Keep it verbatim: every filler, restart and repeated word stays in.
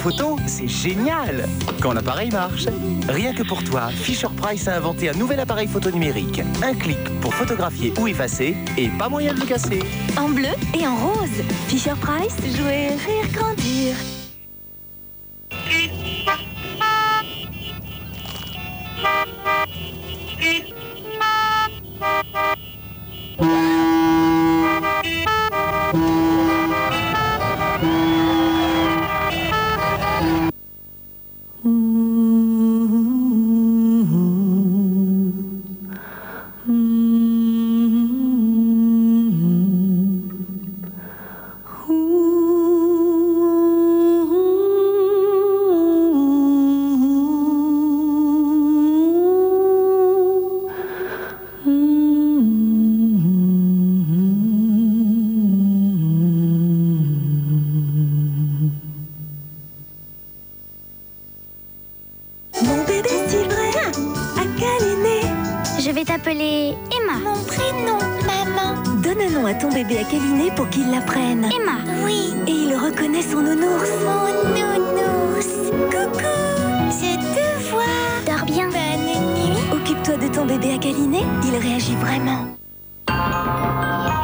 photo, c'est génial quand l'appareil marche. Rien que pour toi, Fisher-Price a inventé un nouvel appareil photo numérique. Un clic pour photographier ou effacer et pas moyen de le casser. En bleu et en rose. Fisher-Price, jouer, rire, grandir. Mon bébé si vrai, à quel est né? Je vais t'appeler Emma. Mon prénom, maman. Donne un nom à ton bébé à quel il est pour qu'il l'apprenne. Emma. Oui, Et il reconnaît son nounours. mon nounours. Coucou, je te vois. Dors bien. Bonne nuit. Occupe-toi de ton bébé à câliner, il réagit vraiment.